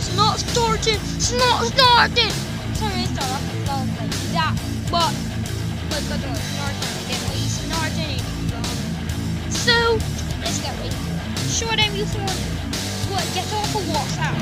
It's not starting. It's not starting. Sorry, it's not like that. But let's go to it. Starting again, please. Starting. So let's get ready. Show them you phone. What? Get off of WhatsApp.